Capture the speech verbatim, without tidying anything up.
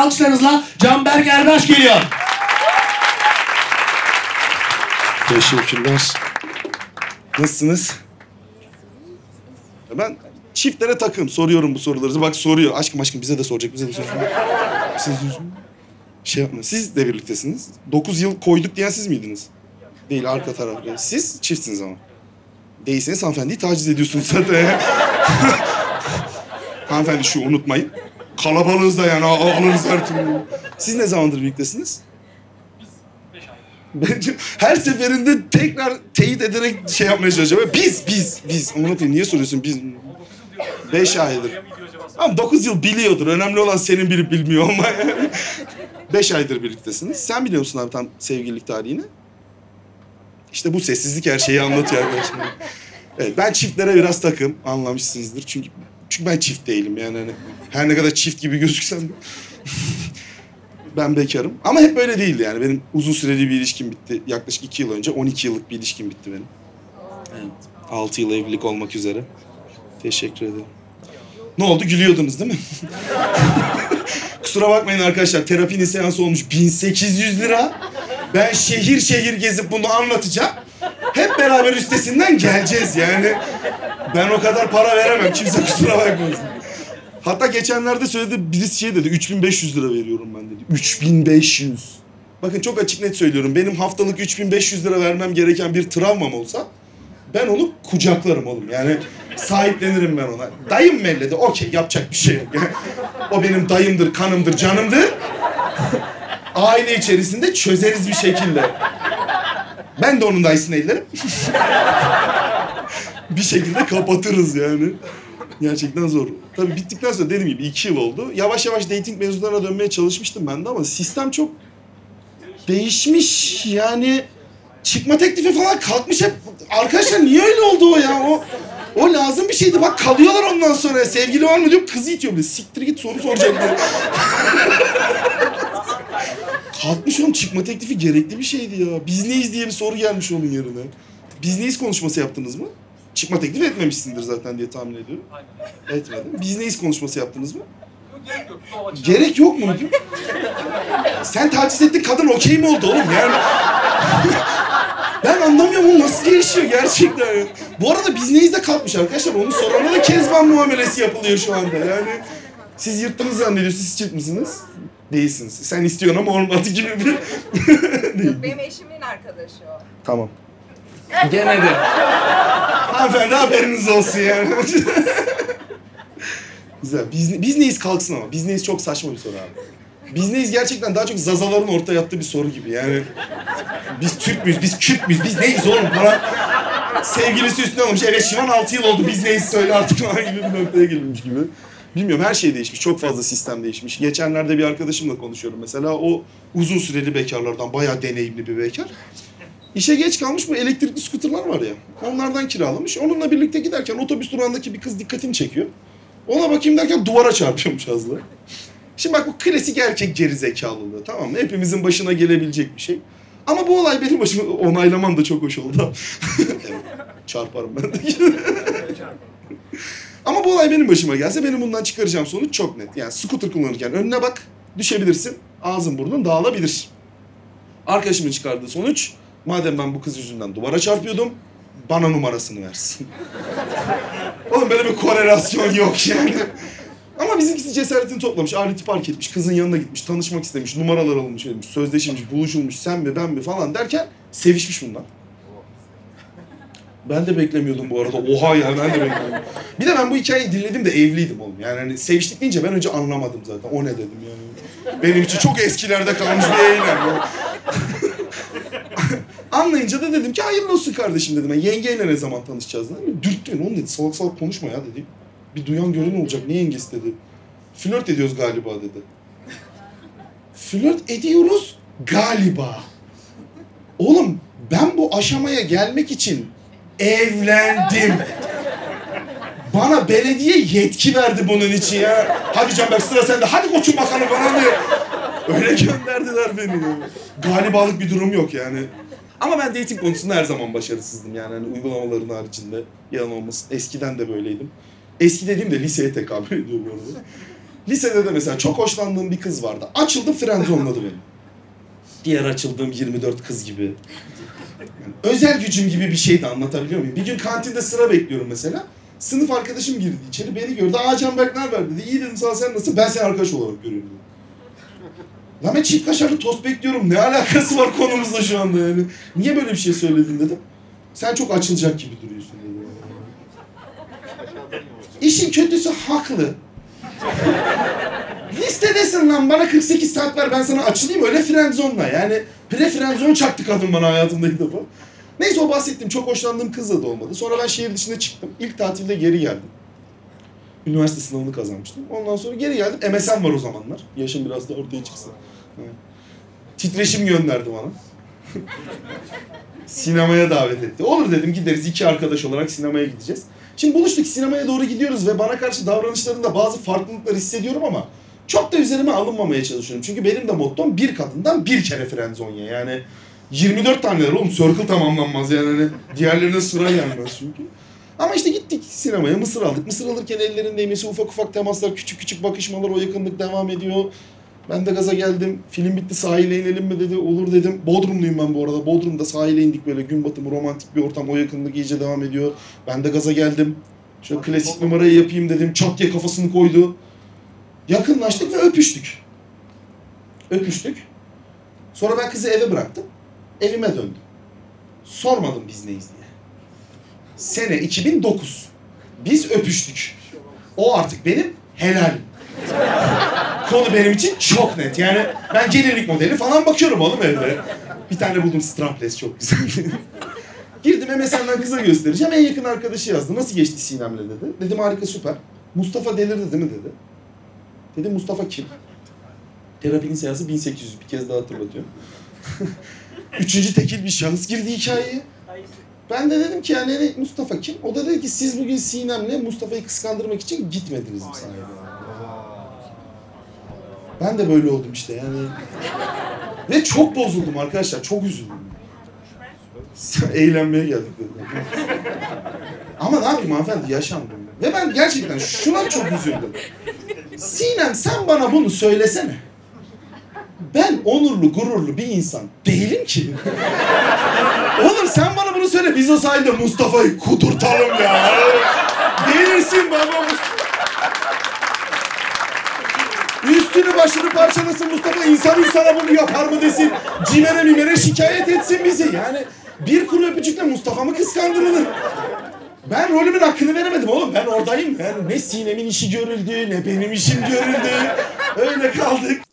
alkışlarınızla Canberk Erbaş geliyor. Teşekkürler. Nasılsınız? Ben çiftlere takım soruyorum bu soruları. Bak soruyor. Aşkım aşkım bize de soracak, bize de soracak. Siz şey yapma. Siz de birliktesiniz. Dokuz yıl koyduk diyen siz miydiniz? Değil, arka taraf. Siz çiftsiniz ama. Değilseniz hanımefendiyi taciz ediyorsunuz zaten. Hanımefendi şu unutmayın. Kalabalığız da yani alırız her türlü. Siz ne zamandır birliktesiniz? Bence her seferinde tekrar teyit ederek şey yapmaya çalışacağım. Biz, biz, biz. Ama niye soruyorsun biz? Beş aydır. Ama dokuz yıl biliyordur. Önemli olan senin bilip bilmiyor olman. Beş aydır birliktesiniz. Sen biliyor musun abi tam sevgililik tarihini? İşte bu sessizlik her şeyi anlatıyor arkadaşlar. Evet, ben çiftlere biraz takım. Anlamışsınızdır. Çünkü çünkü ben çift değilim yani. Hani her ne kadar çift gibi gözüksem de. Ben bekarım. Ama hep böyle değildi yani. Benim uzun süreli bir ilişkim bitti. Yaklaşık iki yıl önce. on iki yıllık bir ilişkim bitti benim. Evet. Altı yıl evlilik olmak üzere. Teşekkür ederim. Ne oldu? Gülüyordunuz değil mi? Kusura bakmayın arkadaşlar. Terapinin seansı olmuş bin sekiz yüz lira. Ben şehir şehir gezip bunu anlatacağım. Hep beraber üstesinden geleceğiz yani. Ben o kadar para veremem. Kimse kusura bakmasın. Hatta geçenlerde söyledi, birisi şey dedi, üç bin beş yüz lira veriyorum ben dedi. üç bin beş yüz. Bakın çok açık net söylüyorum. Benim haftalık üç bin beş yüz lira vermem gereken bir travmam olsa ben onu kucaklarım oğlum. Yani sahiplenirim ben ona. Dayım melledi, okey yapacak bir şey yok. Yani, o benim dayımdır, kanımdır, canımdır. Aile içerisinde çözeriz bir şekilde. Ben de onun dayısını ellerim. Bir şekilde kapatırız yani. Gerçekten zor. Tabii bittikten sonra dediğim gibi iki yıl oldu. Yavaş yavaş dating mevzularına dönmeye çalışmıştım ben de ama sistem çok değişmiş. Yani çıkma teklifi falan kalkmış hep. Arkadaşlar niye öyle oldu o ya? O o lazım bir şeydi. Bak kalıyorlar ondan sonra. Sevgili var mı diyorum, kızı itiyor bile. Siktir git soru soracaklar. Kalkmış oğlum, çıkma teklifi gerekli bir şeydi ya. Biz neyiz diye bir soru gelmiş onun yerine. Biz neyiz konuşması yaptınız mı? Çıkma teklif etmemişsindir zaten diye tahmin ediyorum. Aynen. Etmedim. Biz neyiz konuşması yaptınız mı? Gerek yok. Gerek yok muydu? Sen taciz ettin, kadın okey mi oldu oğlum yani? Ben anlamıyorum, o nasıl gelişiyor gerçekten ya. Bu arada biz neyiz de kalkmış arkadaşlar. Onu sorana da kezban muamelesi yapılıyor şu anda yani. Siz yırttınız zannediyorsunuz, siz çıt mısınız? Değilsiniz. Sen istiyorsun ama olmadı gibi bir... Benim eşimin arkadaşı o. Tamam. Gene de. Hanımefendi haberiniz olsun yani. Güzel. Biz, biz neyiz kalksın ama. Biz neyiz çok saçma bir soru abi. Biz neyiz gerçekten daha çok Zazaların ortaya yattığı bir soru gibi yani. Biz Türk müyüz, biz Kürt müyüz, biz neyiz oğlum? Bana sevgilisi üstüne olmuş. Evet Şivan altı yıl oldu, biz neyiz söyle artık falan gibi bir noktaya gelmiş gibi. Bilmiyorum, her şey değişmiş. Çok fazla sistem değişmiş. Geçenlerde bir arkadaşımla konuşuyorum mesela. O uzun süreli bekarlardan, bayağı deneyimli bir bekar. İşe geç kalmış, bu elektrikli skuterlar var ya. Onlardan kiralamış. Onunla birlikte giderken otobüs durağındaki bir kız dikkatini çekiyor. Ona bakayım derken duvara çarpıyormuş az daha. Şimdi bak, bu klasik erkek gerizekalılığı, tamam mı? Hepimizin başına gelebilecek bir şey. Ama bu olay benim başıma onaylamam da çok hoş oldu. Evet, çarparım ben de. Ama bu olay benim başıma gelse benim bundan çıkaracağım sonuç çok net. Yani scooter kullanırken önüne bak, düşebilirsin, ağzın burnun dağılabilir. Arkadaşımın çıkardığı sonuç, madem ben bu kız yüzünden duvara çarpıyordum, bana numarasını versin. Oğlum böyle bir korelasyon yok yani. Ama bizimkisi cesaretini toplamış, aleti park etmiş, kızın yanına gitmiş, tanışmak istemiş, numaralar alınmış, edilmiş, sözleşilmiş, buluşulmuş, sen mi ben mi falan derken sevişmiş bunlar. Ben de beklemiyordum bu arada. Oha ya, ben de beklemiyordum. Bir de ben bu hikayeyi dinledim de evliydim oğlum. Yani hani seviştik deyince ben önce anlamadım zaten. O ne dedim yani. Benim için çok eskilerde kalmış bir eylem. Anlayınca da dedim ki hayırlı olsun kardeşim dedim. Yani yengeyle ne zaman tanışacağız dedim. Dürttü beni, oğlum dedi, salak salak konuşma ya dedi. Bir duyan gören olacak, ne yengesi dedi. Flört ediyoruz galiba dedi. Flört ediyoruz galiba. Oğlum ben bu aşamaya gelmek için evlendim. Bana belediye yetki verdi bunun için ya. Hadi Canberk sıra sende, hadi koçum bakalım bana diye. Öyle gönderdiler beni. Galibalık bir durum yok yani. Ama ben dating konusunda her zaman başarısızdım yani. Hani uygulamaların haricinde yalan olmasın. Eskiden de böyleydim. Eski dediğim de liseye tekabül ediyor bu arada. Lisede de mesela çok hoşlandığım bir kız vardı. Açıldım, friendzone'ladı beni. Diğer açıldığım yirmi dört kız gibi. Yani özel gücüm gibi bir şeydi, anlatabiliyor muyum? Bir gün kantinde sıra bekliyorum mesela. Sınıf arkadaşım girdi içeri, beni gördü. Aa Canberk ne haber dedi. İyi dedim, sağ sen nasıl? Ben seni arkadaş olarak görüyorum. Lan ben çift kaşarlı tost bekliyorum. Ne alakası var konumuzla şu anda yani? Niye böyle bir şey söyledin dedim. Sen çok açılacak gibi duruyorsun dedi. İşin kötüsü haklı. Listedesin lan, bana kırk sekiz saat ver ben sana açılayım, öyle friendzone'la yani. Pre-friendzone çaktı kadın bana hayatımda ilk defa. Neyse, o bahsettiğim çok hoşlandığım kızla da olmadı. Sonra ben şehir dışına çıktım. İlk tatilde geri geldim. Üniversite sınavını kazanmıştım. Ondan sonra geri geldim. M S N var o zamanlar. Yaşım biraz da ortaya çıksın. Evet. Titreşim gönderdi bana. Sinemaya davet etti. Olur dedim, gideriz, iki arkadaş olarak sinemaya gideceğiz. Şimdi buluştuk, sinemaya doğru gidiyoruz ve bana karşı davranışlarında bazı farklılıklar hissediyorum ama çok da üzerime alınmamaya çalışıyorum. Çünkü benim de mottom bir kadından bir kere friendzone ya. Yani yirmi dört taneler oğlum, circle tamamlanmaz yani. Hani diğerlerine sıra gelmez çünkü. Ama işte gittik sinemaya, mısır aldık. Mısır alırken ellerin değmesi, ufak ufak temaslar, küçük küçük bakışmalar, o yakınlık devam ediyor. Ben de gaza geldim. Film bitti, sahile inelim mi dedi. Olur dedim. Bodrumluyum ben bu arada. Bodrum'da sahile indik, böyle gün batımı, romantik bir ortam. O yakınlık iyice devam ediyor. Ben de gaza geldim. Şöyle klasik numarayı yapayım dedim. Çat diye kafasını koydu. Yakınlaştık ve öpüştük. Öpüştük. Sonra ben kızı eve bıraktım. Evime döndüm. Sormadım biz neyiz diye. Sene iki bin dokuz. Biz öpüştük. O artık benim helalim. Konu benim için çok net. Yani ben gelinlik modeli falan bakıyorum oğlum evde. Bir tane buldum, strapless, çok güzel. Girdim M S N'den kıza göstereceğim. En yakın arkadaşı yazdı. Nasıl geçti Sinem'le dedi. Dedim harika, süper. Mustafa delirdi değil mi dedi. Dedim Mustafa kim? Terapinin sayısı bin sekiz yüz, bir kez daha hatırlatıyorum. Üçüncü tekil bir şahıs girdi hikayeye. Ben de dedim ki yani Mustafa kim? O da dedi ki siz bugün Sinem'le Mustafa'yı kıskandırmak için gitmediniz mi sahneye? Ben de böyle oldum işte yani. Ve çok bozuldum arkadaşlar, çok üzüldüm. Eğlenmeye geldik dedim. Ama ne yapayım hanımefendi, yaşam bu. Ve ben gerçekten şuna çok üzüldüm. Sinem, sen bana bunu söylesene. Ben onurlu, gururlu bir insan değilim ki. Oğlum sen bana bunu söyle, biz o sahilde Mustafa'yı kudurtalım ya. Delirsin baba Mustafa. Üstünü başını parçalasın Mustafa, insan insana bunu yapar mı desin. Cimere mimere şikayet etsin bizi. Yani bir kuru öpücükle Mustafa mı kıskandırılır? Ben rolümün hakkını veremedim oğlum, ben oradayım. Yani ne Sinem'in işi görüldü, ne benim işim görüldü. Öyle kaldık.